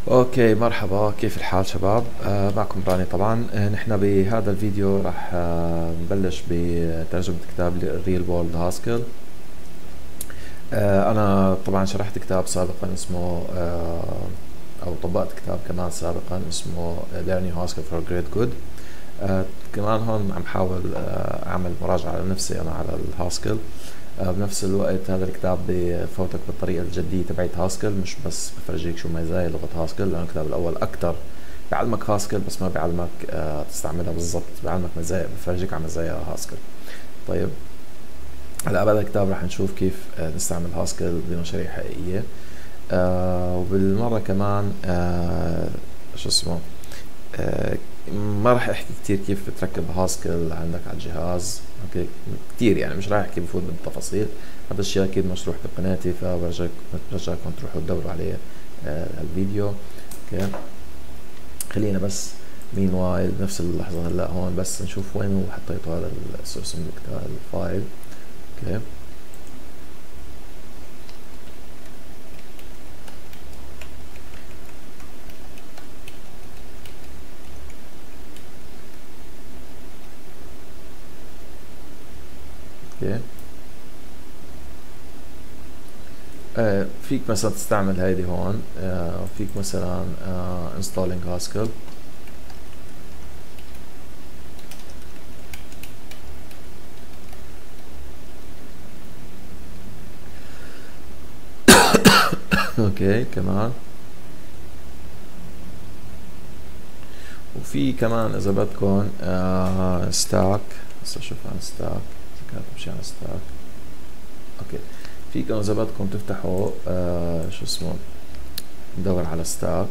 اوكي، مرحبا. كيف الحال شباب؟ معكم راني طبعا. نحن بهذا الفيديو راح نبلش بترجمة كتاب ريل وورلد هاسكل. انا طبعا شرحت كتاب سابقا اسمه او طبقت كتاب كمان سابقا اسمه Learning Haskell for Great Good. كمان هون عم حاول اعمل مراجعة لنفسي انا على الهاسكل. بنفس الوقت هذا الكتاب بفوتك بالطريقة الجدية تبعت هاسكل، مش بس بفرجيك شو مزايا لغة هاسكل، لأن الكتاب الأول أكتر بيعلمك هاسكل بس ما بيعلمك تستعملها بالضبط، بيعلمك مزايا، بفرجيك على مزايا هاسكل. طيب هلا بهذا الكتاب راح نشوف كيف نستعمل هاسكل بمشاريع حقيقية. وبالمرة كمان شو اسمه ما راح احكي كتير كيف بتركب هاسكل عندك على الجهاز. اوكي كتير يعني مش راح احكي بفوت بالتفاصيل، هذا الشيء اكيد مشروح بقناتي، فبرجاكم تروحوا تدوروا عليه الفيديو. اوكي خلينا بس مين وايل بنفس اللحظة هلا هون بس نشوف وين هو حطيته هذا السورس الفايل. اوكي اوكي فيك مثلا تستعمل هيدي هون. فيك مثلا installing Haskell. اوكي كمان، وفي كمان اذا بدكم ستاك. هسه اشوف عن ستاك اذا كانت تمشي عن ستاك. اوكي فيكم اذا بدكم تفتحوا شو اسمه ندور على ستاك.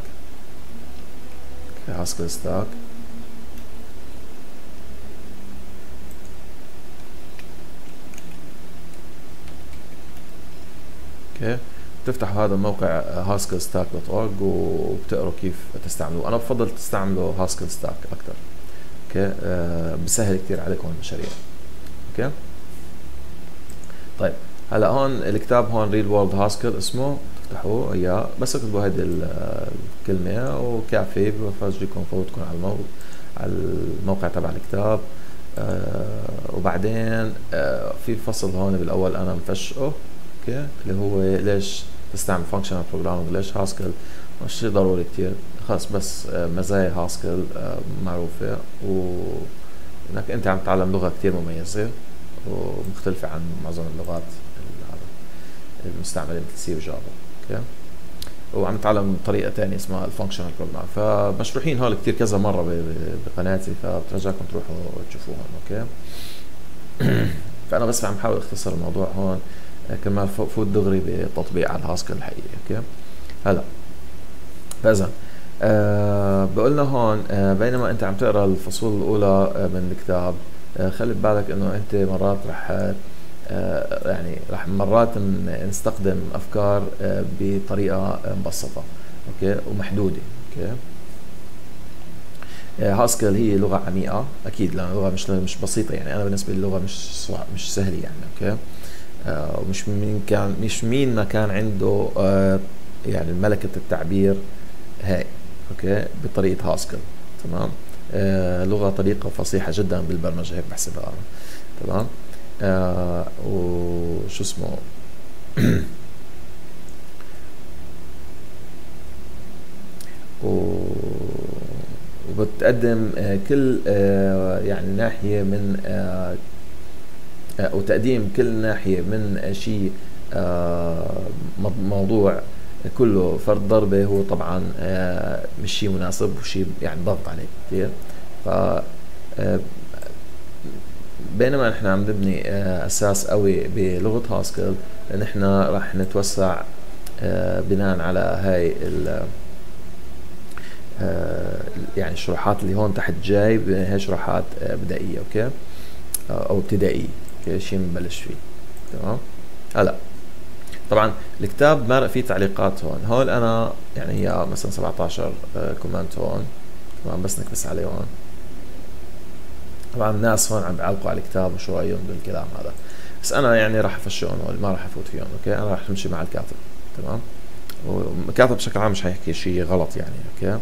اوكي هاسكل ستاك. اوكي بتفتحوا هذا الموقع haskellstack.org وبتقروا كيف تستعملوه. انا بفضل تستعملوا هاسكل ستاك اكثر. اوكي بسهل كثير عليكم المشاريع. اوكي طيب هلا هون الكتاب هون ريل وورلد هاسكل اسمه، تفتحوه اياه بس اكتبوا هيدي الكلمة وكافي بفرجيكم فوتكم على الموقع تبع الكتاب. وبعدين في فصل هون بالاول انا مفشقه. اوكي اللي هو ليش تستعمل فانكشنال بروجرامينج، ليش هاسكل مش شيء ضروري كتير، خلص بس مزايا هاسكل معروفة، وانك انت عم تتعلم لغة كتير مميزة ومختلفة عن معظم اللغات المستعملة مثل سي وجافا. اوكي وعم نتعلم طريقة تانية اسمها الفانكشنال بروجرام، فمشروحين هول كتير كذا مرة بقناتي، فبترجاكم تروحوا تشوفوهم. اوكي فأنا بس عم حاول اختصر الموضوع هون كمان فوت دغري بتطبيق على الهاسكل الحقيقي. اوكي هلا فإذا بقولنا هون بينما انت عم تقرا الفصول الاولى من الكتاب، خلي ببالك انه انت مرات رح يعني رح مرات نستخدم افكار بطريقه مبسطه اوكي ومحدوده. اوكي هاسكل هي لغه عميقه اكيد، لانها لغه مش بسيطه، يعني انا بالنسبه لي اللغه مش سهله يعني. اوكي ومش مين ما كان عنده يعني ملكه التعبير هاي اوكي بطريقه هاسكل. تمام لغه طريقه فصيحه جدا بالبرمجه، هيك بحسبها انا. تمام وشو اسمه وبتقدم كل يعني ناحية من أو تقديم كل ناحية من شيء موضوع كله فرد ضربة، هو طبعا مش شيء مناسب وشيء يعني ضغط عليك كثير. ف بينما نحن عم نبني اساس قوي بلغة هاسكل، نحن راح نتوسع بناء على هاي يعني الشروحات اللي هون تحت جاي، هاي شروحات بدائية. اوكي او ابتدائية. اوكي شيء بنبلش فيه. تمام هلا طبعا الكتاب مرق فيه تعليقات هون انا يعني هي مثلا 17 كومنت هون. تمام بس نكبس عليه هون. طبعا الناس هون عم بيعلقوا على الكتاب وشو رايهم بالكلام هذا، بس انا يعني راح افشلهم ما راح افوت فيهم. اوكي انا راح امشي مع الكاتب. تمام الكاتب بشكل عام مش هيحكي شيء غلط يعني. اوكي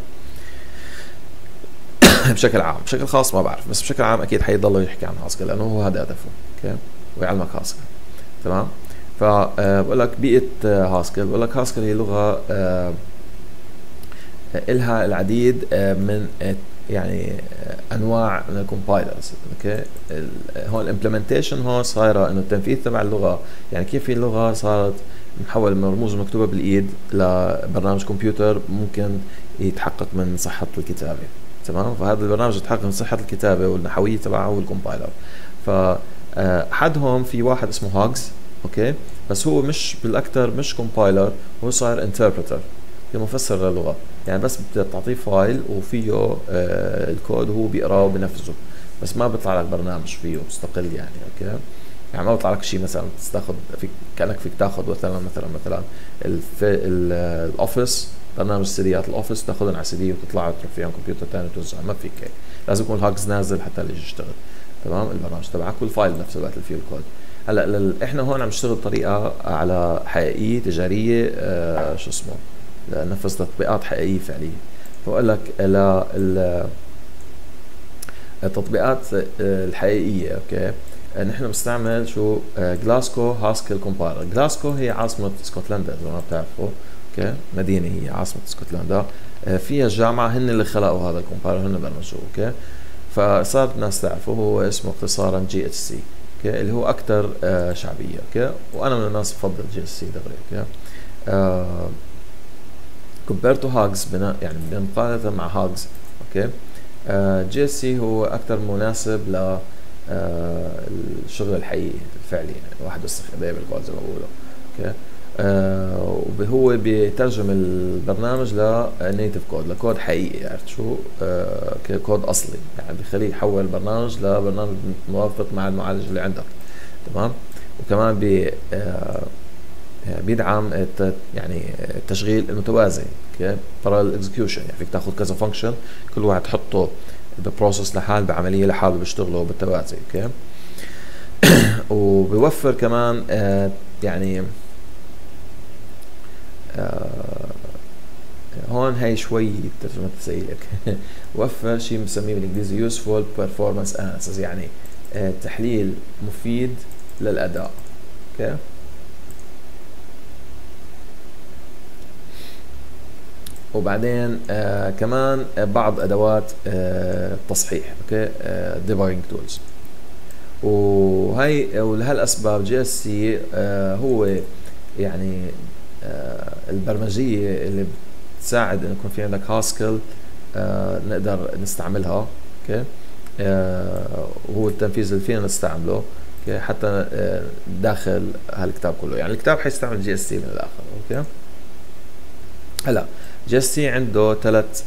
بشكل عام. بشكل خاص ما بعرف، بس بشكل عام اكيد حيضل يحكي عن هاسكل لانه هو هذا هدفه. اوكي ويعلمك هاسكل. تمام. فبقول لك بيئه هاسكل، بقول لك هاسكل هي لغه إلها العديد من يعني انواع من الكومبايلرز. اوكي هون الامبلمنتيشن هون صايره انه التنفيذ تبع اللغه، يعني كيف في اللغه صارت محول من رموز مكتوبه بالايد لبرنامج كمبيوتر ممكن يتحقق من صحه الكتابه. تمام. فهذا البرنامج يتحقق من صحه الكتابه والنحويه تبعه هو الكومبايلر. ف احدهم في واحد اسمه هاجز. اوكي بس هو مش بالاكثر مش كومبايلر، هو صار انتربريتر، مفسر للغه. يعني بس بتعطيه فايل وفيه الكود وهو بيقراه وبينفذه، بس ما بيطلع لك برنامج فيه مستقل يعني. اوكي يعني ما بيطلع لك شيء مثلا تاخذ فيك كانك فيك تاخذ مثلا الاوفيس، برنامج سيديات الاوفيس تاخذهم على سي دي وتطلع تروح فيهم كمبيوتر ثاني وتوزعهم. ما فيك هيك، لازم يكون الهاجز نازل حتى يجي يشتغل. تمام. البرنامج تبعك والفايل بنفس الوقت اللي فيه الكود. هلا احنا هون عم نشتغل طريقه على حقيقيه تجاريه، شو اسمه، نفذ تطبيقات حقيقيه فعليه. فبقول لك التطبيقات الحقيقيه. اوكي نحن بنستعمل شو جلاسكو هاسكل كومبايلر. جلاسكو هي عاصمه اسكتلندا اذا ما بتعرفوا. اوكي مدينه هي عاصمه اسكتلندا، فيها جامعه هن اللي خلقوا هذا الكومبايلر، هن برمجوه. اوكي فصارت الناس تعرفه، هو اسمه اختصارا جي اتش سي. اوكي اللي هو اكثر شعبيه. اوكي وانا من الناس بفضل جي اتش سي دغري. اوكي كومبيرتو هاجز يعني مقارنة مع هاجز. اوكي جي اس سي هو اكثر مناسب ل الشغل الحقيقي الفعلي، يعني واحد باستخدام بالكود زي ما بقولوا. اوكي وهو بيترجم البرنامج لنيتف كود، لكود حقيقي. عرفت شو؟ كود اصلي، يعني بيخليه يحول البرنامج لبرنامج موافق مع المعالج اللي عندك. تمام. وكمان بيدعم يعني التشغيل المتوازي. اوكي بارallel اكزكيوشن، يعني فيك تاخذ كذا فانكشن كل واحد تحطه ببروسس لحال بعمليه لحاله بيشتغلوا بالتوازي. اوكي وبيوفر كمان يعني هون هي شوي ترجمة سيئة. وفر شيء بنسميه بالانجليزي useful performance analysis، يعني تحليل مفيد للاداء. اوكي وبعدين كمان بعض ادوات التصحيح. اوكي debugging tools. وهي ولهالاسباب جي اس سي هو يعني البرمجيه اللي بتساعد انه يكون في عندك هاسكل نقدر نستعملها. اوكي وهو التنفيذ اللي فينا نستعمله. اوكي حتى داخل هالكتاب كله، يعني الكتاب حيستعمل جي اس سي من الاخر. اوكي هلا جي اس سي عنده ثلاث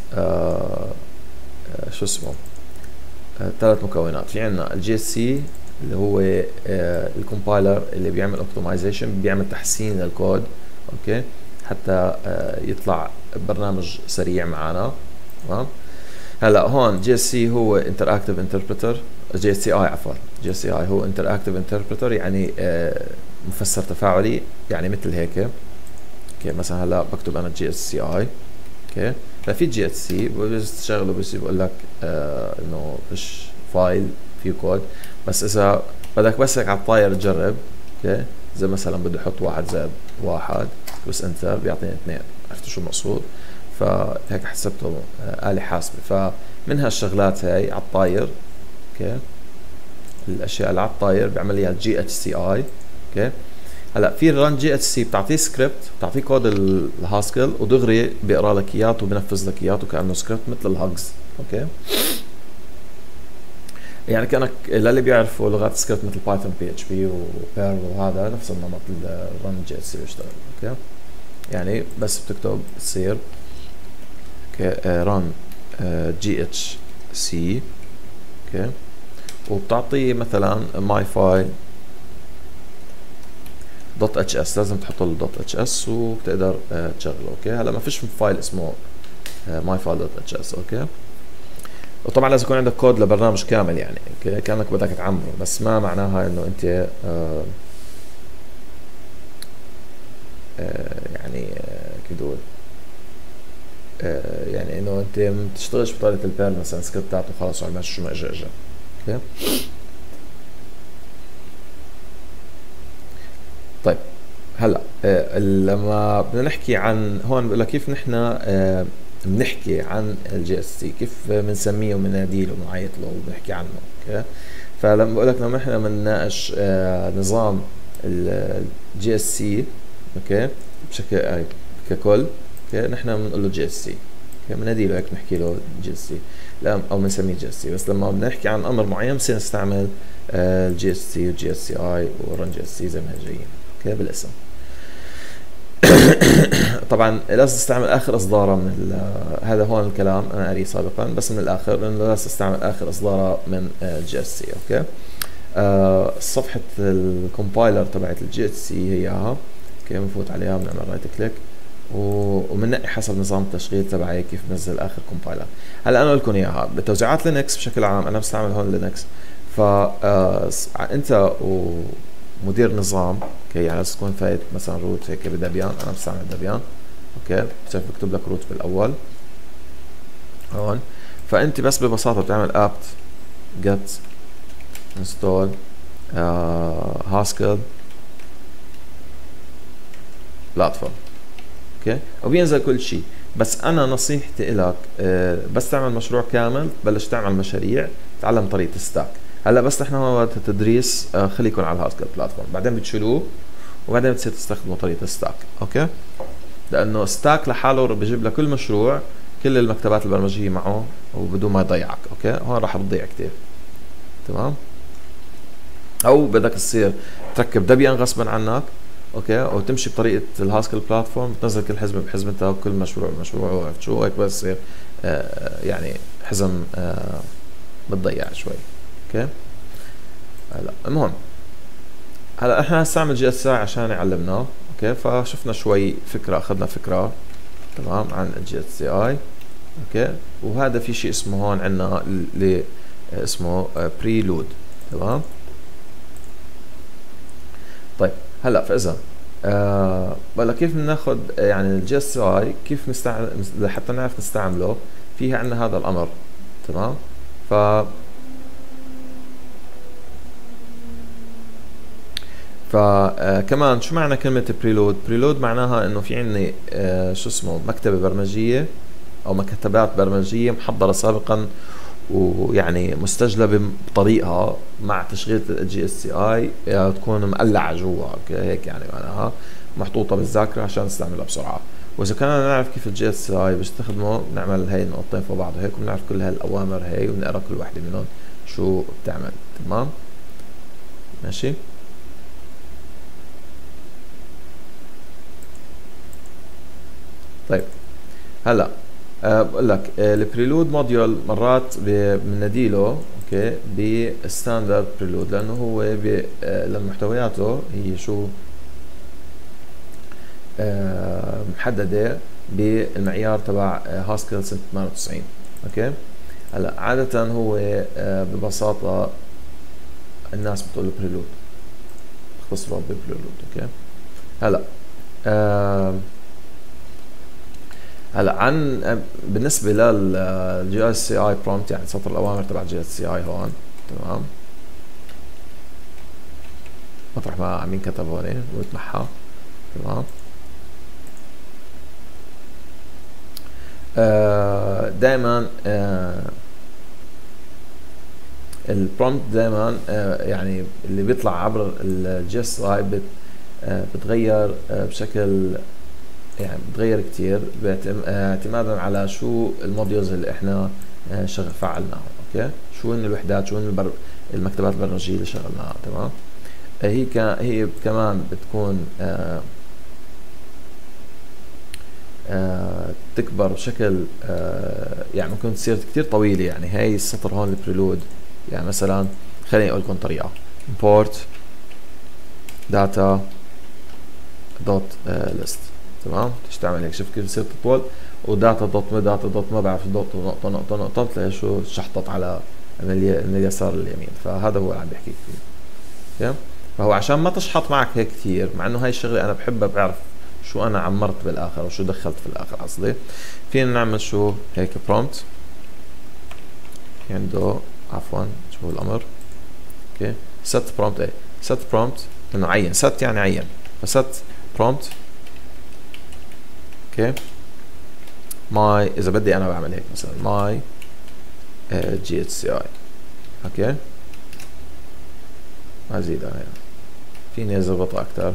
شو اسمه ثلاث مكونات. في عندنا الجي اس سي اللي هو الكومبايلر اللي بيعمل اوبتمايزيشن، بيعمل تحسين للكود. اوكي حتى يطلع برنامج سريع معنا. تمام. هلا هون جي اس سي هو انتراكتيف انتربريتر، جي اس سي اي عفوا، جي اس سي اي هو انتراكتيف انتربريتر، يعني مفسر تفاعلي، يعني مثل هيك. اوكي مثلا هلا بكتب انا جي اس سي اي. اوكي ففي جي اس سي بتشغله بس بقول لك انه فيش فايل فيه كود، بس اذا بدك بس هيك على الطاير تجرب. اوكي زي مثلا بدي احط 1+1 بس انتر بيعطيني 2. عرفت شو المقصود؟ فهيك حسبته آلة حاسبة. فمن هالشغلات هاي على الطاير. اوكي الاشياء اللي على الطاير بيعمل لي جي اتش سي اي. اوكي هلا في الران جي اتش سي بتعطيه سكريبت، بتعطيه كود الهاسكل ودغري بيقرا لك اياه وبنفذ لك اياه وكانه سكريبت مثل الهاجز. اوكي يعني كانك للي بيعرفوا لغات سكريبت مثل بايثون بي اتش بي وبيرل وهذا نفس النمط الران جي اتش سي بيشتغل. اوكي يعني بس بتكتب بتصير اوكي ران جي اتش سي. اوكي وبتعطيه مثلا ماي فايل دوت اتش اس، لازم تحط له دوت اتش اس وبتقدر تشغله. اوكي هلا ما فيش فايل اسمه ماي فايل دوت اتش اس. اوكي وطبعا لازم يكون عندك كود لبرنامج كامل، يعني اوكي كانك بدك تعمره، بس ما معناها انه انت يعني كيف بدي اقول يعني انه انت ما بتشتغلش بطريقه البيرل مثلا سكريبتات وخلاص وعم شو ما اجى اجى. اوكي طيب هلا لما بدنا نحكي عن هون بقول لك كيف نحن بنحكي عن الجي اس سي، كيف بنسميه وبنناديه وبنعيط له وبنحكي عنه. اوكي فلما بقول لك لما احنا بنناقش نظام الجي اس سي اوكي بشكل ككل، اوكي نحن بنقول له جي اس سي، اوكي بنادي له هيك بنحكي له جي اس سي لا او بنسميه جي اس سي. بس لما بنحكي عن امر معين بصير نستعمل الجي اس سي والجي اس سي اي ورن جي اس سي زي ما هي جايين اوكي بالاسم. طبعا لازم تستعمل اخر اصداره من هذا هون الكلام انا قاريه سابقا بس من الاخر انه لازم تستعمل اخر اصداره من الجي اس سي. اوكي صفحه الكومبايلر تبعت الجي اس سي هي اياها. اوكي بنفوت عليها بنعمل رايت كليك وبننقي حسب نظام التشغيل تبعي كيف بنزل اخر كومبايلر. هلا انا اقول لكم اياها بتوزيعات لينكس بشكل عام انا بستعمل هون لينكس. فانت ومدير نظام اوكي يعني لازم تكون فايت مثلا روت هيك بدبيان، انا بستعمل دبيان. اوكي بتشوف بكتب لك روت بالاول هون. فانت بس ببساطه بتعمل apt get install haskell platform اوكي وبينزل كل شيء. بس انا نصيحتي لك بس تعمل مشروع كامل بلش تعمل مشاريع تعلم طريقه الستاك. هلا بس نحن هون وقت التدريس خليكم على الهاسكل بلاتفورم بعدين بتشيلوه وبعدين بتصير تستخدموا طريقه الستاك. اوكي لانه ستاك لحاله بجيب لك كل مشروع كل المكتبات البرمجيه معه وبدون ما يضيعك. اوكي هون راح تضيع كتير تمام. او بدك تصير تركب دبيان غصبا عنك اوكي وتمشي بطريقه الهاسكل بلاتفورم بتنزل كل حزمه بحزمتها وكل مشروع بمشروعه عرفت شو هيك بس يصير يعني حزم بتضيع شوي. اوكي هلا المهم هلا احنا هنستعمل جي اس اي عشان يعلمنا. اوكي فشفنا شوي فكره اخذنا فكره تمام عن الجي اس اي. اوكي وهذا في شيء اسمه هون عندنا اللي اسمه بريلود تمام. طيب هلا فاذا ولا كيف بناخذ يعني الجي اس اي كيف نستعمل لحتى نعرف نستعمله فيها عندنا هذا الامر تمام. فكمان شو معنى كلمة بريلود؟ بريلود معناها انه في عندي شو اسمه مكتبة برمجية او مكتبات برمجية محضرة سابقا ويعني مستجلبة بطريقها مع تشغيل الجي اس سي اي تكون مقلعة جوا هيك يعني معناها محطوطة بالذاكرة عشان نستعملها بسرعة. واذا كنا نعرف كيف الجي اس سي اي بيستخدمه بنعمل هي النقطتين فوق بعض هيك وبنعرف كل هالاوامر هي وبنقرا كل وحدة منهم شو بتعمل تمام ماشي. طيب هلا بقول لك البريلود موديول مرات بناديله اوكي بستاندرد بريلود لانه هو لما محتوياته هي شو محدده بالمعيار تبع هاسكل سنه 98. اوكي هلا عاده هو ببساطه الناس بتقول له بريلود اختصره ببريلود. اوكي هلا هلا عن بالنسبه للجي اس سي اي برومبت يعني سطر الاوامر تبع الجي اس سي اي هون تمام مطرح ما عم ينكتب هون ويتمحى تمام. دائما البرومبت دائما يعني اللي بيطلع عبر الجي اس اي بتغير بشكل يعني بتغير كتير اعتمادا على شو الموديولز اللي احنا فعلناها. اوكي شو هن الوحدات شو هن المكتبات البرمجيه اللي شغلناها تمام. هي كمان بتكون تكبر بشكل يعني ممكن تصير كتير طويله. يعني هاي السطر هون البريلود يعني مثلا خليني اقول لكم طريقه import data dot list تمام تستعمل هيك شوف كيف بتصير تطول وداتا دوت ما بعرف دوت نقطه نقطه نقطه بتلاقي شو شحطت على من اليسار لليمين. فهذا هو اللي عم بحكي فيه. فهو عشان ما تشحط معك هيك كثير مع انه هاي الشغله انا بحبها بعرف شو انا عمرت بالاخر وشو دخلت في الاخر قصدي. فينا نعمل شو هيك برومبت عنده عفوا شو هو الامر اوكي set prompt ايه set prompt انه عين set يعني عين فset prompt اوكي my اذا بدي انا بعمل هيك مثلا my GHCI اوكي ما ازيد انا يعني. فيني اظبطها اكثر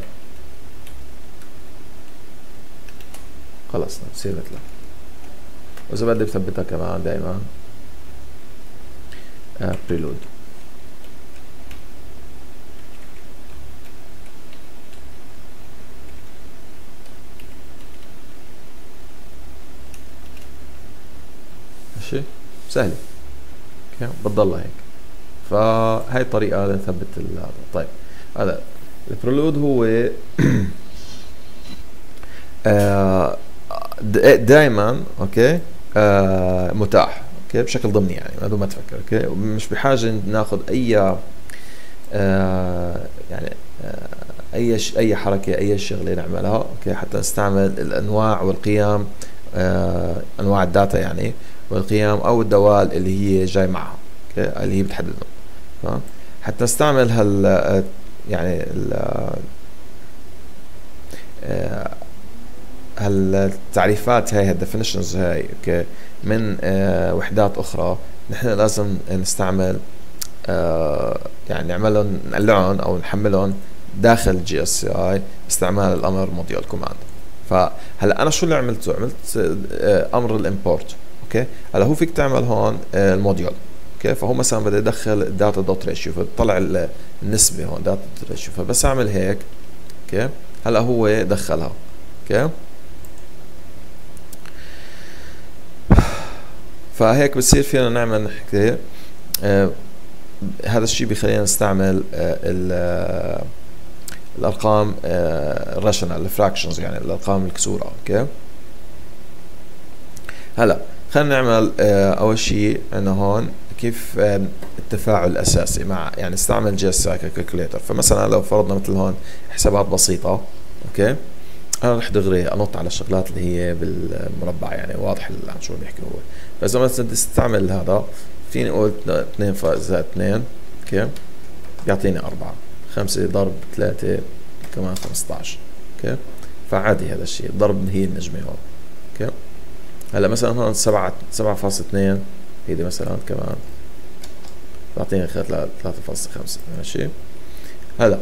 خلصنا بصير مثله واذا بدي بثبتها كمان دائما preload ماشي سهله اوكي بتضلها هيك فهي الطريقه لنثبت هذا. طيب هذا البريلود هو دائما اوكي متاح اوكي بشكل ضمني يعني بدون ما تفكر اوكي مش بحاجه ناخذ اي يعني اي حركه اي شغله نعملها اوكي حتى نستعمل الانواع والقيم انواع الداتا يعني والقيم او الدوال اللي هي جاي معها اوكي اللي هي بتحددهم حتى نستعمل يعني هالتعريفات هاي الديفينيشنز هاي اوكي من وحدات اخرى نحن لازم نستعمل يعني نعملهم نقلعهم او نحملهم داخل جي اس سي اي استعمال الامر موديول كوماند. فهلا انا شو اللي عملته امر الامبورت اوكي هلا هو فيك تعمل هون الموديول اوكي فهو مثلا بدي ادخل الداتا دوت ريشيو فبطلع النسبه هون داتا دوت ريشيو فبس اعمل هيك اوكي هلا هو دخلها اوكي فهيك بتصير فينا نعمل نحكي هذا الشيء بيخلينا نستعمل الارقام الراشنال الفراكشنز يعني الارقام الكسوره اوكي. هلا خلينا نعمل اول شيء عندنا هون كيف التفاعل الاساسي مع يعني استعمل جي اس اي كالكوليتر. فمثلا لو فرضنا مثل هون حسابات بسيطه اوكي انا رح دغري انط على الشغلات اللي هي بالمربع يعني واضح عن شو بيحكي هو. فاذا مثلا بدي استعمل هذا فيني اقول 2 زائد 2 اوكي بيعطيني 4 5 ضرب 3 كمان 15 اوكي فعادي هذا الشيء ضرب هي النجمه هون اوكي. هلا مثلا هون 7.2 هيدي مثلا كمان بيعطيني 3.5 ماشي. هلا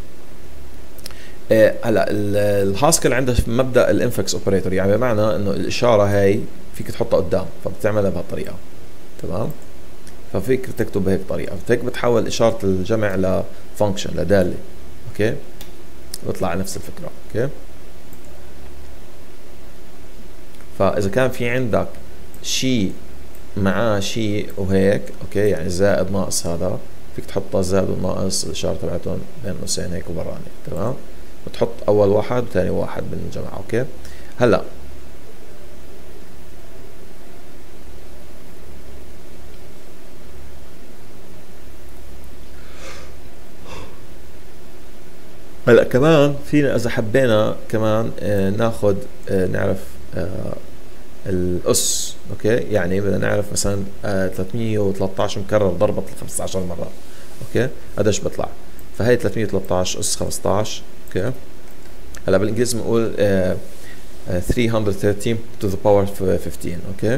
هلا الهاسكل عنده مبدا الانفكس اوبريتور يعني بمعنى انه الاشاره هاي فيك تحطها قدام فبتعملها بهالطريقه تمام. ففيك تكتب بهيك طريقه هيك بتحول اشاره الجمع لفانكشن لداله اوكي بيطلع نفس الفكره اوكي. فاذا كان في عندك شيء معاه شيء وهيك اوكي يعني زائد ناقص هذا فيك تحطها زائد وناقص الاشاره تبعتهم بين قوسين هيك وبراني تمام. بتحط اول واحد وثاني واحد بالجمع اوكي. هلا كمان فينا اذا حبينا كمان ناخذ نعرف الاس اوكي يعني بدنا نعرف مثلا 313 مكرر ضربت ال 15 مره اوكي قديش بيطلع. فهي 313 اس 15 اوكي. هلا بالانجليزي بنقول 313 to the power 15 اوكي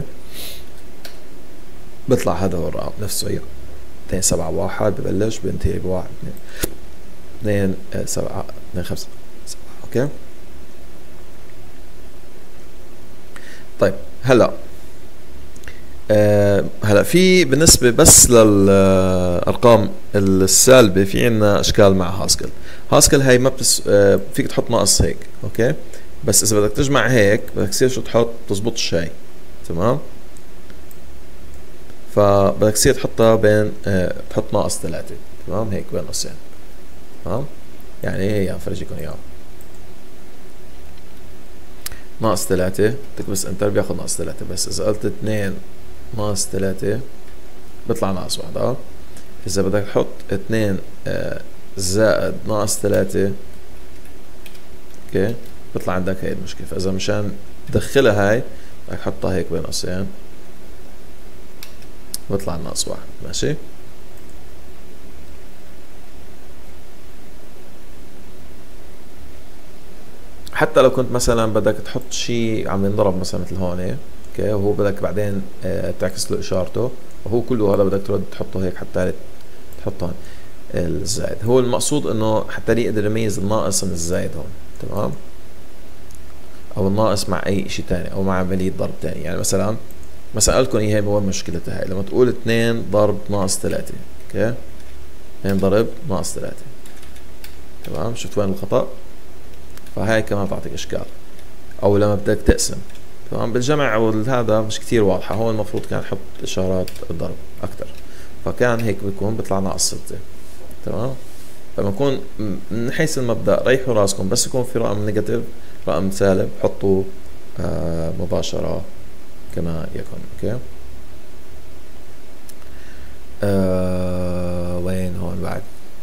بيطلع هذا هو الرقم نفسه هي 2 7 1 ببلش بينتهي ب 1 2 7 2 5 7 اوكي. طيب هلا هلا في بالنسبه بس للارقام السالبه في عندنا اشكال مع هاسكل هاي ما فيك تحط ناقص هيك اوكي بس اذا بدك تجمع هيك بدك تصير شو تحط تزبطش هاي تمام. فبدك تصير تحطها بين تحط ناقص 3 تمام هيك بين قوسين تمام يعني هي عم فرجيكم اياها ناقص 3 تكبس انتر بياخذ ناقص 3 بس اذا قلت 2 ناقص 3 بيطلع ناقص 1 اذا بدك تحط 2 زائد ناقص 3 اوكي بيطلع عندك هاي المشكلة. فاذا مشان تدخلها هاي بدك تحطها هيك بين قوسين ويطلع ناقص واحد. ماشي. حتى لو كنت مثلا بدك تحط شيء عم ينضرب مثلا مثل هون اوكي، وهو بدك بعدين تعكس له اشارته، وهو كله هذا بدك ترد تحطه هيك حتى تحطه هون الزائد. هو المقصود انه حتى يقدر يميز الناقص من الزائد هون. تمام. او الناقص مع اي شيء ثاني او مع عملية ضرب ثاني. يعني مثلا قال لكم هي وين مشكلتها هاي، لما تقول 2 ضرب ناقص 3 اوكي، 2 ضرب ناقص 3. تمام. شفت وين الخطأ؟ فهاي كمان بتعطيك اشكال. او لما بدك تقسم تمام بالجمع او هذا مش كثير واضحة، هون المفروض كان تحط اشارات الضرب اكثر، فكان هيك بيكون بيطلع ناقص 6. تمام. لما يكون من حيث المبدأ ريحوا راسكم، بس يكون في رقم نيجاتيف رقم سالب حطوا مباشرة كما يكون. اوكي. وين هون بعد؟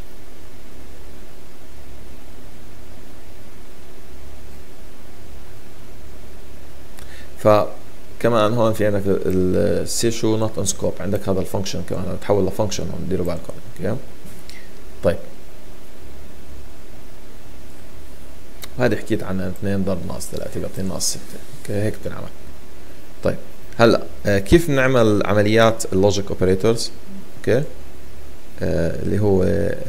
فكمان هون في عندك السيشو نوت ان سكوب، عندك هذا الفانكشن كمان تحول لفانكشن هون، ديروا بالكم. اوكي. طيب هذه حكيت عنها 2 ضرب ناقص 3 بيعطينا ناقص 6. اوكي هيك بتنعمل. طيب هلا كيف نعمل عمليات اللوجيك اوبريتورز؟ اوكي. اللي هو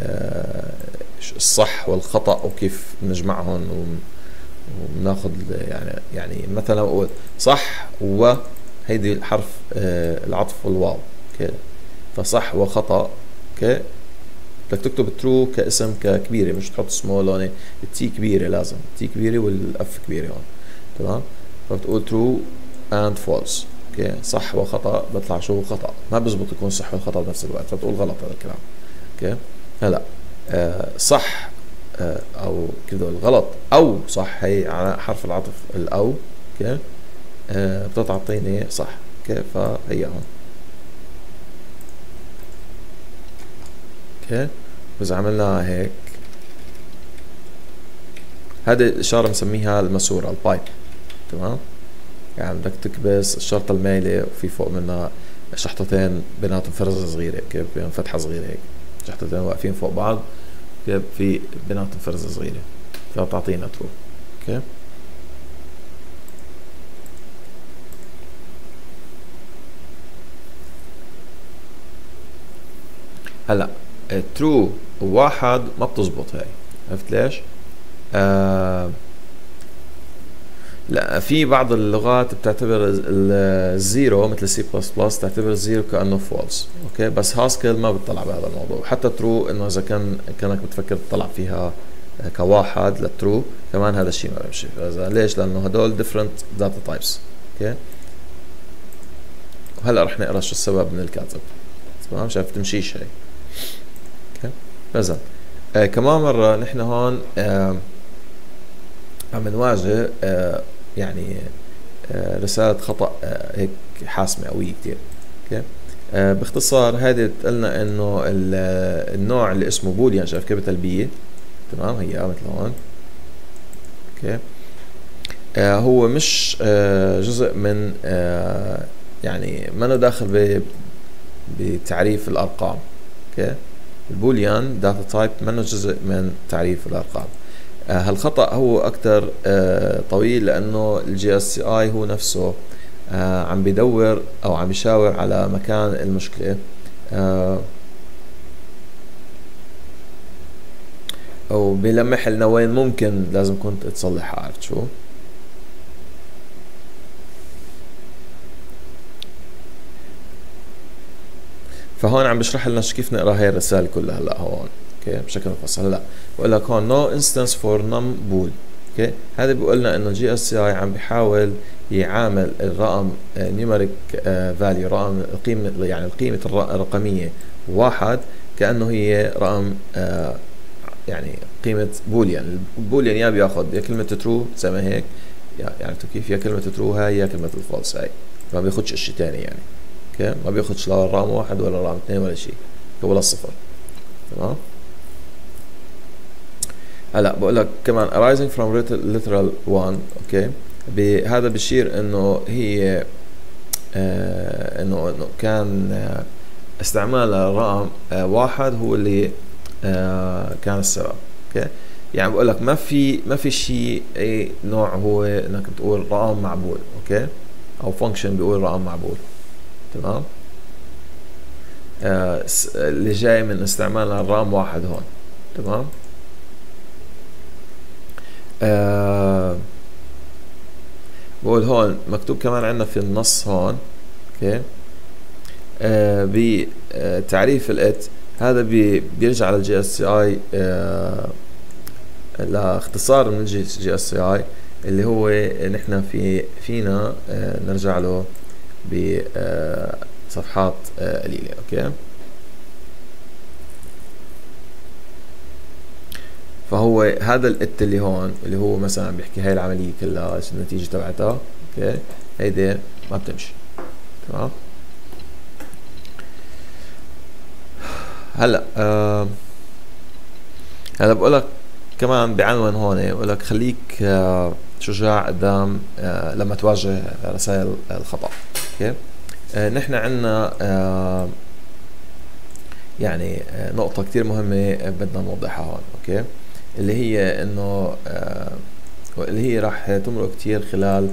الصح والخطأ وكيف نجمعهم وناخذ يعني مثلا اقول صح وهيدي الحرف العطف والواو. اوكي. فصح وخطأ. اوكي. بدك تكتب ترو كاسم ككبيره، مش تحط سمول هون، التي كبيره، لازم التي كبيره والاف كبيره هون. تمام. فبتقول ترو اند فولس. اوكي. صح وخطأ بيطلع شو خطأ، ما بزبط يكون صح والخطأ بنفس الوقت، فبتقول غلط هذا الكلام. اوكي. هلا صح او كذا الغلط او صح، هي على حرف العطف الاو. اوكي. بتعطيني صح. اوكي. فهي هون. اوكي. واذا عملناها هيك، هذه الاشاره بنسميها الماسوره البايب. تمام. يعني بدك تكبس الشرطه المايله وفي فوق منها شحطتين بيناتهم فرزه صغيره، كيف بين فتحه صغيره هيك، شحطتين واقفين فوق بعض، كيف في بيناتهم فرزه صغيره، فبتعطينا ترو. اوكي. هلا ترو وواحد ما بتزبط هاي، عرفت ليش؟ لا، في بعض اللغات بتعتبر الزيرو مثل سي بلس بلس تعتبر الزيرو كأنه فولس. اوكي. بس هاسكيل ما بتطلع بهذا الموضوع. حتى ترو انه اذا كانك بتفكر تطلع فيها كواحد للترو كمان هذا الشيء ما بيمشي. ليش؟ لانه هدول different data types. اوكي. وهلا رح نقرا شو السبب من الكاتب. تمام. شايف تمشيش هي. اوكي. فاذا كمان مرة نحن هون عم نواجه يعني رسالة خطأ هيك حاسمة قوية كتير. اوكي. باختصار هذه قلنا انه النوع اللي اسمه بوليان، شايف كيف بيه. تمام. هي مثل هون. اوكي. هو مش جزء من يعني ما داخل بتعريف الارقام. اوكي. البوليان داتا تايب منه جزء من تعريف الارقام. هالخطأ هو أكثر طويل لأنه الجي اس اي هو نفسه عم بيدور أو عم بيشاور على مكان المشكلة، أو بيلمح لنا وين ممكن لازم كنت تصلحها. عرفت شو؟ فهون عم بشرح لنا كيف نقرا هاي الرسالة كلها هلا هون. اوكي. بشكل مفصل. هلا بقول لك هون no instance for num bool. اوكي. هذا بيقول لنا انه جي اس اي عم بيحاول يعامل الرقم numeric value، رقم القيمة، يعني القيمة الرقمية واحد كأنه هي رقم يعني قيمة بوليان. البوليان يا بياخذ يا كلمة ترو زي ما هيك، يعني كيف، يا كلمة ترو هاي يا كلمة الفولس هاي، ما بياخذش شيء ثاني يعني. اوكي. ما بياخذش لا رقم واحد ولا رقم اثنين ولا شيء، ولا الصفر. تمام. هلا بقول لك كمان arising from literal one. اوكي، هذا بيشير انه هي انه كان استعمال الرقم واحد هو اللي كان السبب. اوكي، يعني بقول لك ما في شيء اي نوع هو انك بتقول رقم معبول. اوكي، او فانكشن بيقول رقم معبول. تمام، اللي جاي من استعمال الرقم واحد هون. تمام. بقول هون مكتوب كمان عندنا في النص هون. اوكي، بتعريف الات هذا بيرجع على الجي اس اي، لاختصار من الجي اس اي اللي هو نحن فينا نرجع له بصفحات قليله. اوكي، فهو هذا الات اللي هون اللي هو مثلا بيحكي هاي العمليه كلها ايش النتيجه تبعتها. اوكي، هيدي ما بتمشي. تمام. هلا هلا بقول لك كمان بعنوان هون بقول لك خليك شجاع قدام لما تواجه رسائل الخطأ. اوكي، نحن عندنا يعني نقطة كتير مهمة بدنا نوضحها هون. اوكي، اللي هي انه اللي هي راح تمرق كتير خلال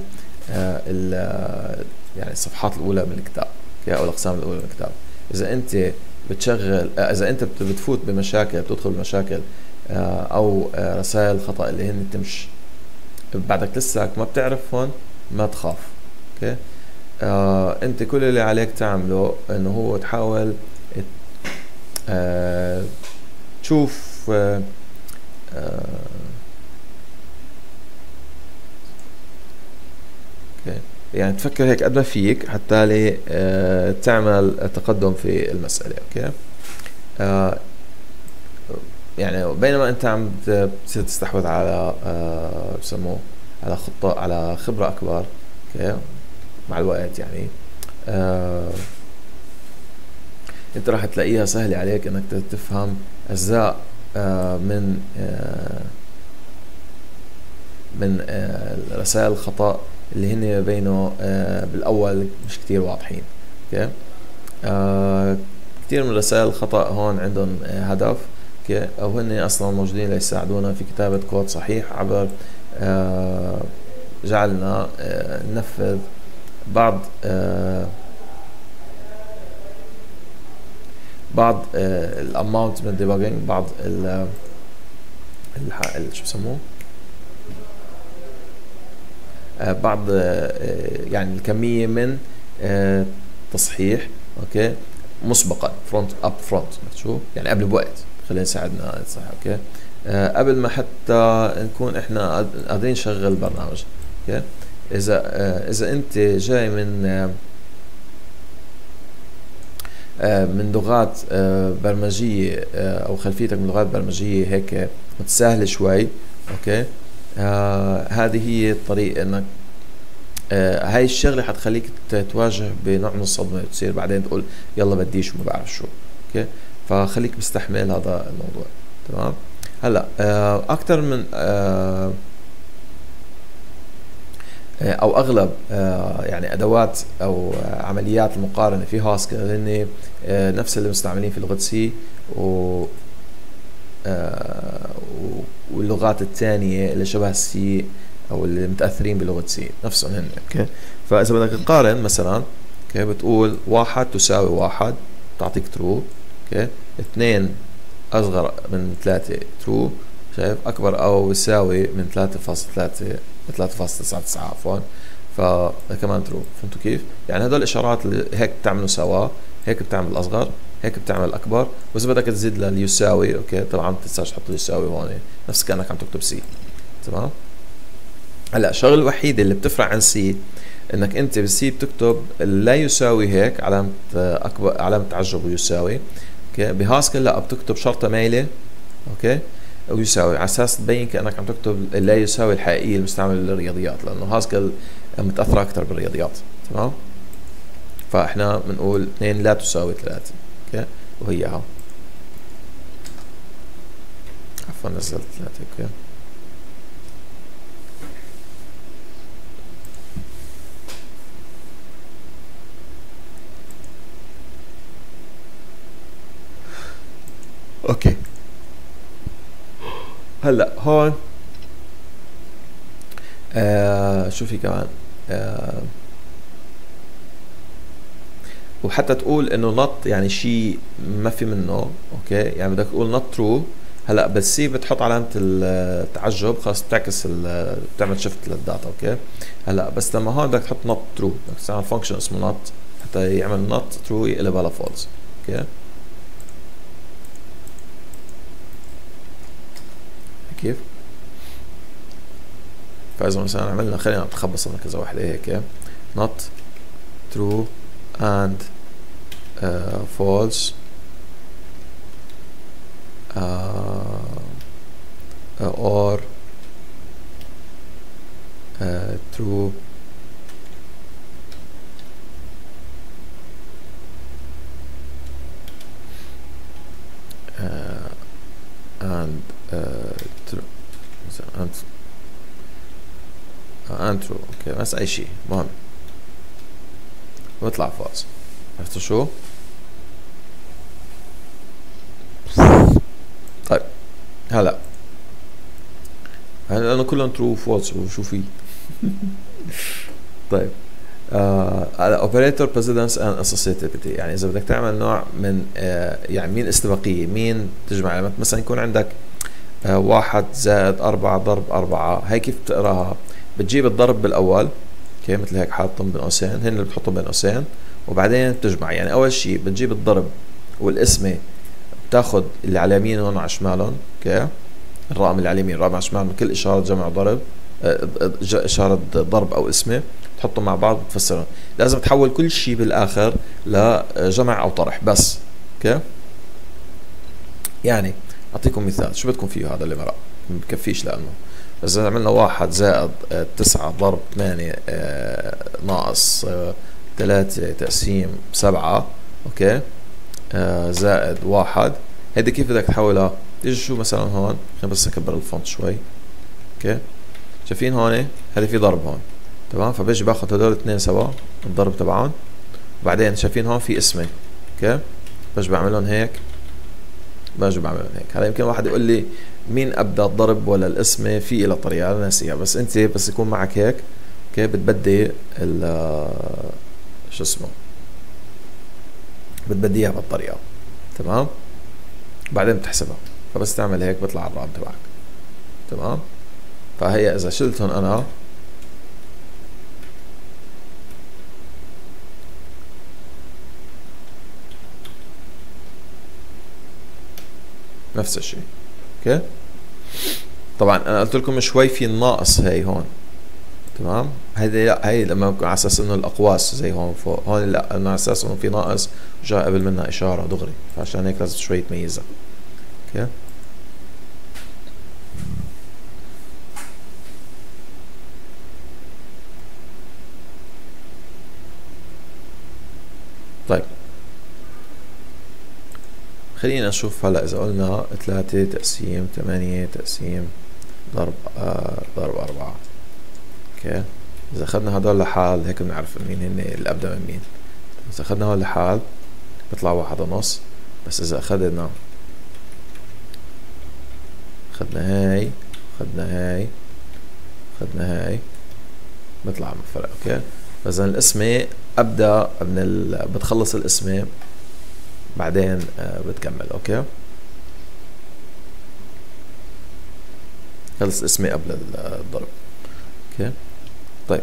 يعني الصفحات الاولى من الكتاب. اوكي، او الاقسام الاولى من الكتاب. اذا انت بتشغل اذا انت بتفوت بمشاكل، بتدخل بمشاكل او رسائل خطأ اللي هن تمش بعدك لساك ما بتعرف هون، ما تخاف. اوكي، انت كل اللي عليك تعمله انه هو تحاول تشوف اوكي، يعني تفكر هيك قد ما فيك حتى تعمل تقدم في المسألة. اوكي، يعني بينما انت عم بتصير تستحوذ على بسموه على خبرة اكبر. اوكي، مع الوقت يعني انت راح تلاقيها سهلة عليك انك تفهم اجزاء من رسائل الخطأ اللي هن بينه بالاول مش كتير واضحين. اوكي، كتير من رسائل الخطأ هون عندهم هدف. اوكي، او هن اصلا موجودين ليساعدونا في كتابة كود صحيح عبر جعلنا ننفذ بعض الاماونت من debugging، بعض شو بسموه بعض يعني الكمية من تصحيح. اوكي، مسبقا فرونت شو يعني قبل بوقت، خلينا نساعدنا صح. اوكي، قبل ما حتى نكون احنا قادرين نشغل البرنامج. اوكي، اذا انت جاي من لغات برمجية او خلفيتك من لغات برمجية هيك متساهلة شوي. اوكي، هذه هي الطريقة انك هاي الشغلة حتخليك تواجه بنوع من الصدمة، تصير بعدين تقول يلا بديش وما بعرف شو. اوكي، فخليك مستحمل هذا الموضوع. تمام. هلا اكثر من او اغلب يعني ادوات او عمليات المقارنة في هاسكل هن نفس اللي مستعملين في لغة سي واللغات الثانية اللي شبه السي او اللي متاثرين بلغه سي نفسهم هن. اوكي، فاذا بدك تقارن مثلا اوكي بتقول 1 تساوي 1 تعطيك ترو. اوكي، 2 اصغر من 3 ترو، شايف، اكبر او يساوي من 3.99 عفوا فكمان ترو. فهمتوا كيف؟ يعني هدول الاشارات اللي هيك بتعملوا سوا، هيك بتعمل اصغر، هيك بتعمل اكبر، واذا بدك تزيد لليساوي اوكي طبعا ما تنساش تحط يساوي هون نفس كانك عم تكتب سي. تمام. هلا الشغله الوحيده اللي بتفرق عن سي انك انت بالسي بتكتب لا يساوي هيك علامه اكبر، علامه تعجب ويساوي. اوكي، بهاسكل لا، بتكتب شرطه مايله. اوكي، ويساوي على اساس تبين كانك عم تكتب لا يساوي الحقيقيه المستعمله للرياضيات، لانه هاسكل متاثره اكثر بالرياضيات. تمام. فاحنا بنقول 2 لا تساوي 3. اوكي، وهي ها. عفوا نزلت 3. اوكي اوكي هلا هون شو في كمان وحتى تقول انه نوت يعني شيء ما في منه. اوكي يعني بدك تقول نوت ترو. هلا بس سي بتحط علامه التعجب خلاص بتعكس بتعمل شيفت للداتا. اوكي هلا بس لما هون بدك تحط نوت ترو بدك تستعمل فانكشن اسمه نوت حتى يعمل نوت ترو يقلبها لفولس. اوكي كيف؟ فاذا مثلا عملنا خلينا نتخبص لنا كذا وحده هيك not true and false or true and true and true. اوكي بس اي شيء مهم بيطلع فاز. عرفتوا شو؟ طيب هلا لانه كلهم ترو فولس وشو في. طيب اوبريتور بريسيدنس اند اسوسيتيفيتي يعني اذا بدك تعمل نوع من يعني مين استباقيه مين تجمع علامات. مثلا يكون عندك 1 زائد 4 ضرب 4 هي كيف بتقراها؟ بتجيب الضرب بالاول اوكي مثل هيك حاطهم بين قوسين هن اللي بتحطهم بين قوسين وبعدين بتجمع. يعني اول شيء بتجيب الضرب والقسمه بتاخذ اللي على يمين هون وعلى شمالهم. اوكي الرقم اللي على اليمين الرقم على الشمال من كل اشاره جمع ضرب اشاره ضرب او اسمه تحطهم مع بعض بتفسرهم. لازم تحول كل شيء بالاخر لجمع او طرح بس. اوكي يعني اعطيكم مثال شو بدكم فيه هذا اللي مرق بكفيش لانه إذا عملنا 1 زائد 9 ضرب 8 ناقص 3 تقسيم 7 اوكي زائد 1 هيدي كيف بدك تحولها؟ تيجي شو مثلا هون خلينا بس اكبر الفونت شوي. اوكي شايفين هون هذا في ضرب هون تمام فبيجي باخذ هدول الاثنين سوا الضرب تبعهم وبعدين شايفين هون في اسمه. اوكي باجي بعملهم هيك باجي بعملهم هيك. هلا يمكن واحد يقول لي مين ابدا الضرب ولا القسمه في إلى طريقه انا ناسيها بس انت بس يكون معك هيك اوكي بتبدي شو اسمه بتبديها بالطريقه تمام بعدين بتحسبها فبس تعمل هيك بيطلع الرقم تبعك تمام. فهي اذا شلتهم انا نفس الشيء. اوكي طبعا انا قلت لكم شوي في الناقص هي هون تمام. هيدي لا هي لما بكون على اساس انه الاقواس زي هون فوق هون لا انه على اساس انه في ناقص جاء قبل منها اشاره دغري فعشان هيك لازم شوي تميزها. اوكي طيب خلينا نشوف هلا اذا قلنا 3 تقسيم 8 تقسيم ضرب ضرب 4. اوكي اذا اخذنا هدول لحال هيك بنعرف مين هن اللي ابدا من مين. اذا اخذنا هول لحال بيطلع 1.5 بس اذا اخذنا هاي اخذنا هاي بيطلع فرق. اوكي فاذا القسمه ابدا من بتخلص القسمه بعدين بتكمل. اوكي خلص اسمي قبل الضرب. اوكي طيب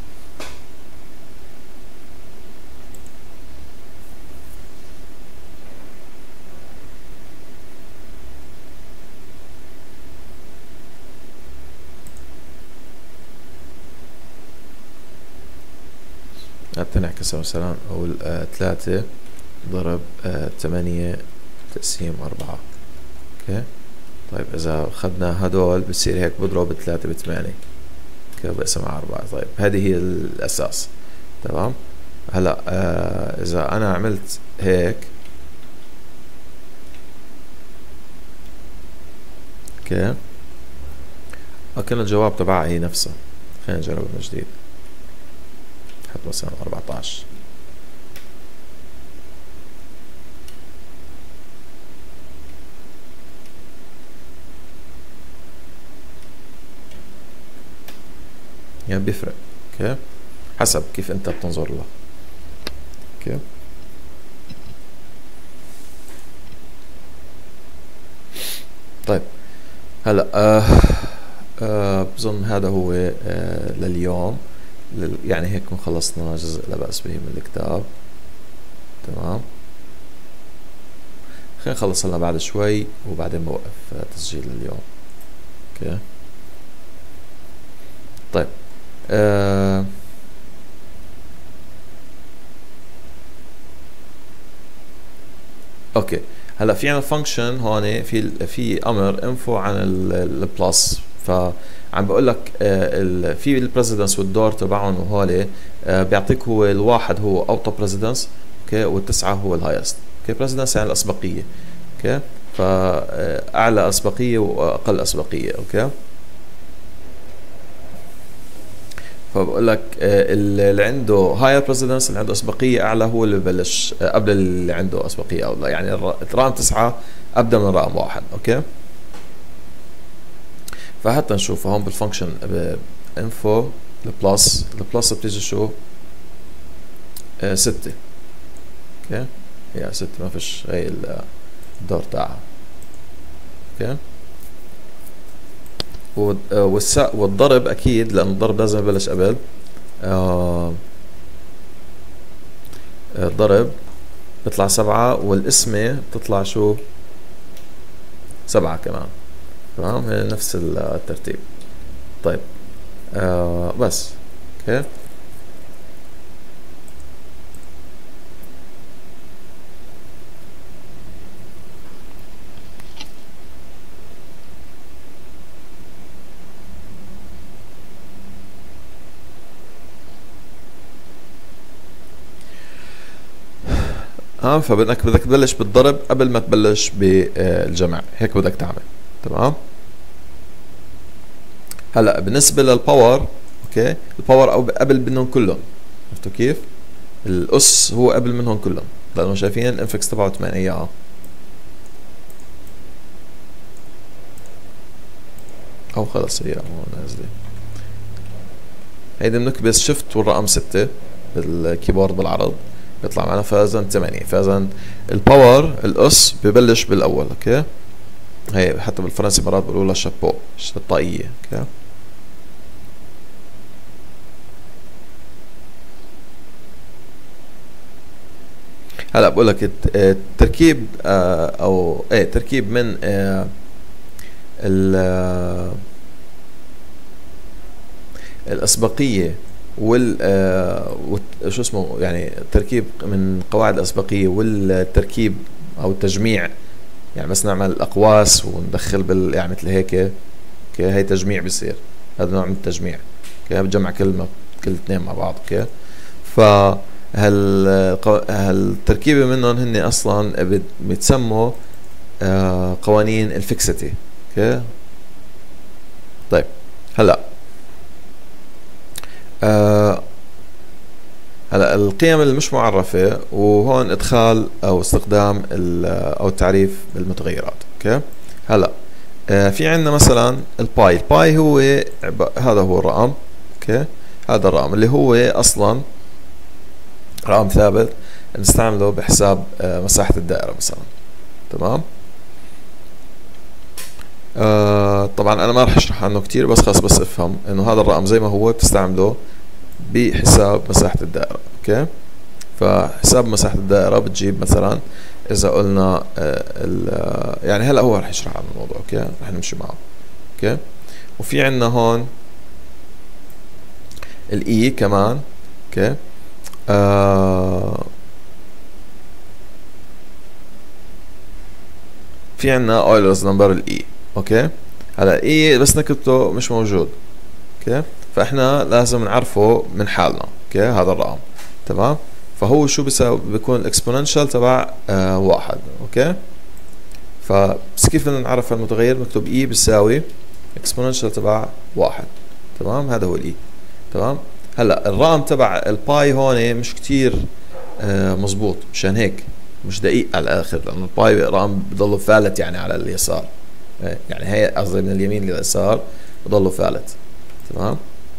بتنعكس مثلا اقول 3 ضرب 8 تقسيم 4. اوكي طيب اذا اخذنا هدول بصير هيك بضرب 3 ب 8 اوكي بقسم على 4. طيب هذه هي الاساس تمام. هلا اذا انا عملت هيك اوكي. كان الجواب تبعها هي نفسها. خلينا نجرب من جديد. نحط مثلا 14. يعني بيفرق. اوكي، حسب كيف انت بتنظر له. اوكي. طيب هلا بظن هذا هو لليوم. يعني هيك نكون خلصنا جزء لا بأس به من الكتاب. تمام، خلينا نخلص هلا بعد شوي وبعدين بوقف تسجيل اليوم. اوكي. طيب اوكي. هلا في عنا فانكشن هون، في امر انفو عن البلس. فعم بقول لك في البريزيدنس والدور تبعهم وهول بيعطيك هو الواحد هو اوطى بريزيدنس، اوكي، والتسعه هو الهايست. اوكي، بريزيدنس يعني الاسبقيه. اوكي، فاعلى اسبقيه واقل اسبقيه. اوكي، فبقول لك اللي عنده هاير بريزيدنس، اللي عنده اسبقيه اعلى، هو اللي ببلش قبل اللي عنده اسبقيه اعلى. يعني رقم 9 ابدا من رقم 1. اوكي، فحتى نشوف هون بالفانكشن انفو البلس بتيجي شو 6. اوكي، هي 6 ما فيش هي الدور تاعها. اوكي، والضرب اكيد، لانه الضرب لازم يبلش قبل. الضرب بيطلع 7، والقسمة بتطلع شو 7 كمان. تمام، هي نفس الترتيب. طيب بس اوكي. فبدك تبلش بالضرب قبل ما تبلش بالجمع، هيك بدك تعمل. تمام. هلا بالنسبه للباور، اوكي، الباور او قبل منهم كلهم. عرفتوا كيف؟ الاس هو قبل منهم كلهم، لانه شايفين الانفكس تبعه 8 ايام. او خلص هي نازله. هيدي بنكبس شيفت والرقم 6 بالكيبورد بالعرض بيطلع معنا، فاذا 8. فاذا الباور الاس ببلش بالاول. اوكي، هي حتى بالفرنسي مرات بيقولوا لها شابو، الطاقية. اوكي، هلا بقول لك التركيب او تركيب من الاسبقيه وال شو اسمه، يعني تركيب من قواعد الاسبقيه والتركيب او التجميع. يعني بس نعمل الاقواس وندخل يعني مثل هيك. اوكي، هي تجميع بيصير، هذا نوع من التجميع. اوكي، بتجمع كل اثنين مع بعض. اوكي، ف هالتركيبه منهم هن اصلا بيتسموا قوانين الفيكسيتي. اوكي، طيب هلا هلا القيم اللي مش معرفة، وهون ادخال او استخدام او التعريف بالمتغيرات. اوكي، هلا في عندنا مثلا الباي هو هذا هو الرقم. اوكي، هذا الرقم اللي هو اصلا رقم ثابت نستعمله بحساب مساحة الدائرة مثلا. تمام. طبعا انا ما راح اشرح عنه كتير، بس خلص بس افهم انه هذا الرقم زي ما هو بتستعمله بحساب مساحة الدائرة. اوكي، فحساب مساحة الدائرة بتجيب مثلا اذا قلنا يعني هلا هو راح يشرح عن الموضوع. اوكي، راح نمشي معه. اوكي، وفي عندنا هون الاي كمان. اوكي، في عندنا اويلرز نمبر الاي. اوكي، هلا اي بس نكتبه مش موجود. اوكي، فاحنا لازم نعرفه من حالنا. اوكي، هذا الرقم. تمام، فهو شو بيساوي؟ بيكون الاكسبوننشال تبع 1. اوكي، فبس كيف بدنا نعرف المتغير؟ بنكتب اي بيساوي اكسبوننشال تبع 1. تمام، هذا هو الاي. تمام. هلا الرقم تبع الباي هون مش كتير مزبوط، مشان هيك مش دقيق على الاخر، لانه الباي رقم بضله فالت يعني على اليسار، يعني هي قصدي من اليمين لليسار بضله فالت. تمام.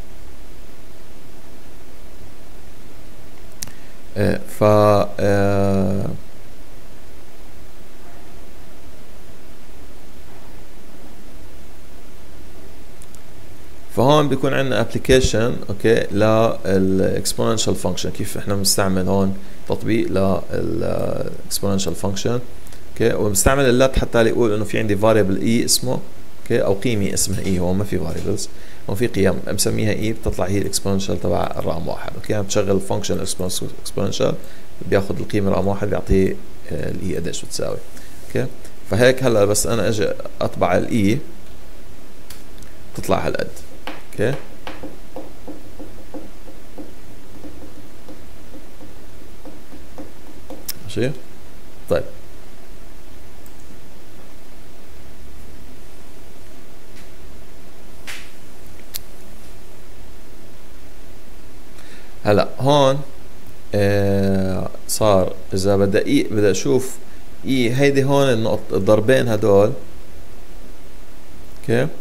ف فهون بيكون عندنا ابلكيشن اوكي للاكسبوننشال فانكشن. كيف احنا بنستعمل هون تطبيق للاكسبوننشال فانكشن اوكي، وبنستعمل اللات حتى يقول انه في عندي فاريبل اي اسمه اوكي، او قيمه اسمها اي. هو ما في فاريبلز، هون في قيم مسميها اي، بتطلع هي الاكسبوننشال تبع الرقم 1 اوكي. يعني بتشغل فانكشن اكسبوننشال بياخذ القيمه رقم 1 بيعطيه الاي قديش بتساوي اوكي. فهيك هلا بس انا اجي اطبع الاي تطلع هالقد اوكي. ماشي. طيب هلا هون صار اذا بدي اشوف اي هيدي هون النقط الضربين هدول اوكي.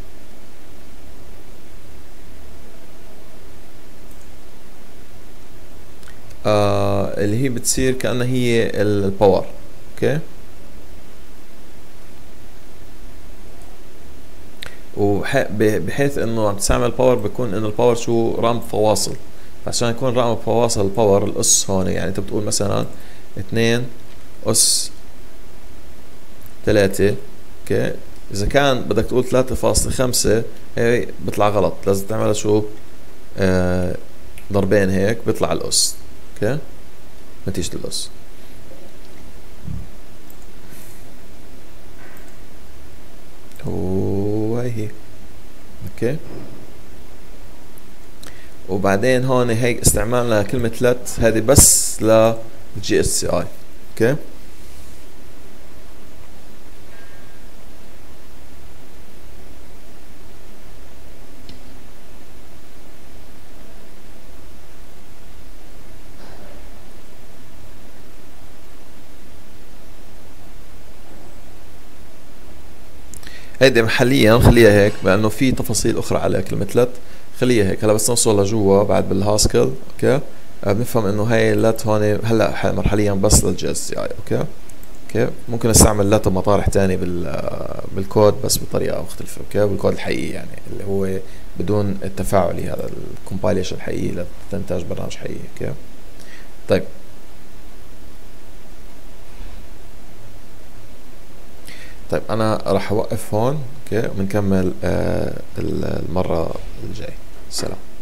اللي هي بتصير كأنها هي الباور اوكي. بحيث انه عم تستعمل باور بيكون انه الباور شو رقم فواصل، عشان يكون رقم فواصل الباور الاس هون. يعني انت بتقول مثلا 2 اس 3 اوكي. اذا كان بدك تقول 3.5 هي بيطلع غلط، لازم تعملها شو ضربين هيك بيطلع الاس اوكي، نتيجة الاس. وهي اوكي. وبعدين هون هيك استعمالنا كلمة لت هذه بس للجي اس سي اي اوكي. هيدي محليا خليها هيك، لانه في تفاصيل اخرى على كلمة لت، خليها هيك. هلا بس نوصل لجوا بعد بالهاسكل اوكي بنفهم انه هاي اللت هون هلا مرحليا بس للجي اس سي اي اوكي. اوكي ممكن استعمل لت بمطارح تاني بالكود بس بطريقة مختلفة اوكي، بالكود الحقيقي يعني اللي هو بدون التفاعلي، هذا الكومبايليشن الحقيقي لتنتاج برنامج حقيقي اوكي. طيب طيب انا راح اوقف هون اوكي، وبنكمل المرة الجاي. سلام.